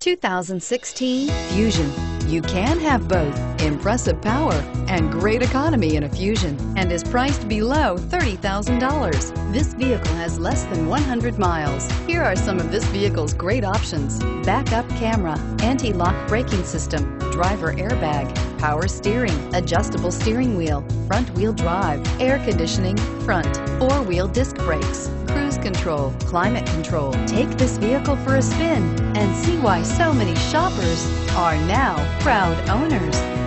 2016 Fusion. You can have both impressive power and great economy in a Fusion, and is priced below $30,000. This vehicle has less than 100 miles. Here are some of this vehicle's great options: backup camera, anti-lock braking system, driver airbag, power steering, adjustable steering wheel, front wheel drive, air conditioning, front, four-wheel disc brakes, cruise control, climate control. Take this vehicle for a spin and see why so many shoppers are now proud owners.